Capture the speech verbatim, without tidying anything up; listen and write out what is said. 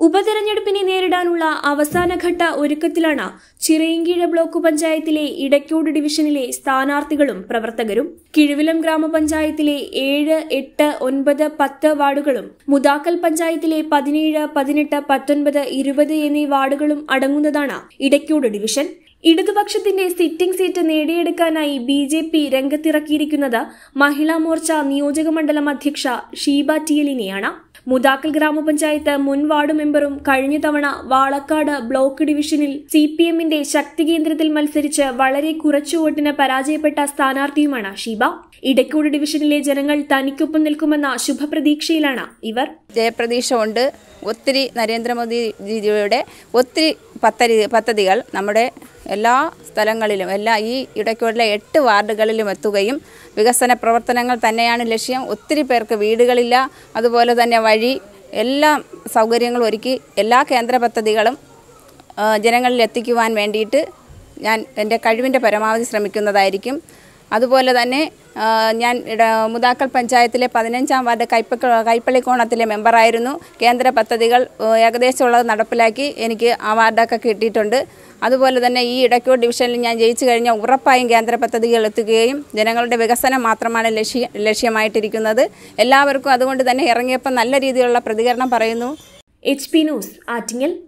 ഉപതെരഞ്ഞെടുപ്പിനെ നേരിടാനുള്ള അവസാനഘട്ട ഒരുക്കത്തിലാണ് ചിറയൻകീഴ് ബ്ലോക്ക് പഞ്ചായത്തിലെ ഇടയ്ക്കോട് ഡിവിഷനിലെ സ്ഥാനാർത്ഥികളും പ്രവർത്തകരും. കിഴുവിലം ഗ്രാമപഞ്ചായത്തിലെ ഏഴ്, എട്ട്, ഒൻപത്, പത്ത് വാർഡുകളും മുതാക്കൽ പഞ്ചായത്തിലെ പതിനേഴ്, പതിനെട്ട്, പത്തൊൻപത്, ഇരുപത് എന്നീ വാർഡുകളും അടങ്ങുന്നതാണ് ഇടയ്ക്കോട് ഡിവിഷൻ. ഇടതുപക്ഷത്തിന്റെ സിറ്റിംഗ് സീറ്റ് നേടിയെടുക്കാനായി ബി ജെ പി രംഗത്തിറക്കിയിരിക്കുന്നത് മഹിളാ മോർച്ച നിയോജകമണ്ഡലം അധ്യക്ഷ ഷീബ ടിയലിനെയാണ്. മുതാക്കൽ ഗ്രാമപഞ്ചായത്ത് മുൻ വാർഡ് മെമ്പറും കഴിഞ്ഞ തവണ വാളക്കാട് ബ്ലോക്ക് ഡിവിഷനിൽ സി പി എമ്മിന്റെ ശക്തി കേന്ദ്രത്തിൽ മത്സരിച്ച് വളരെ കുറച്ചു വോട്ടിന് പരാജയപ്പെട്ട സ്ഥാനാർത്ഥിയുമാണ് ഷീബ. ഇടയ്ക്കോട് ഡിവിഷനിലെ ജനങ്ങൾ തനിക്കൊപ്പം നിൽക്കുമെന്ന ശുഭപ്രതീക്ഷയിലാണ് ഇവർ. ജയപ്രതീക്ഷ ഉണ്ട്. ഒത്തിരി നരേന്ദ്രമോദിജിയുടെ ഒത്തിരി പദ്ധതി പദ്ധതികൾ നമ്മുടെ എല്ലാ സ്ഥലങ്ങളിലും എല്ലാ ഈ ഇടയ്ക്കോടിലെ എട്ട് വാർഡുകളിലും എത്തുകയും വികസന പ്രവർത്തനങ്ങൾ തന്നെയാണ് ലക്ഷ്യം. ഒത്തിരി പേർക്ക് വീടുകളില്ല, അതുപോലെ തന്നെ വഴി എല്ലാ സൗകര്യങ്ങളും ഒരുക്കി എല്ലാ കേന്ദ്ര പദ്ധതികളും ജനങ്ങളിൽ എത്തിക്കുവാൻ വേണ്ടിയിട്ട് ഞാൻ എൻ്റെ കഴിവിൻ്റെ പരമാവധി ശ്രമിക്കുന്നതായിരിക്കും. അതുപോലെ തന്നെ ഞാൻ മുതാക്കൽ പഞ്ചായത്തിലെ പതിനഞ്ചാം വാർഡ് കൈപ്പ കൈപ്പള്ളിക്കോണത്തിലെ മെമ്പറായിരുന്നു. കേന്ദ്ര പദ്ധതികൾ ഏകദേശമുള്ളത് നടപ്പിലാക്കി എനിക്ക് ആ വാർഡൊക്കെ കിട്ടിയിട്ടുണ്ട്. അതുപോലെ തന്നെ ഈ ഇടയ്ക്കോട് ഡിവിഷനിൽ ഞാൻ ജയിച്ചു കഴിഞ്ഞാൽ ഉറപ്പായും കേന്ദ്ര പദ്ധതികൾ എത്തുകയും ജനങ്ങളുടെ വികസനം മാത്രമാണ് ലക്ഷ്യ ലക്ഷ്യമായിട്ടിരിക്കുന്നത്. എല്ലാവർക്കും അതുകൊണ്ട് തന്നെ ഇറങ്ങിയപ്പോൾ നല്ല രീതിയിലുള്ള പ്രതികരണം പറയുന്നു. H P news Attingal.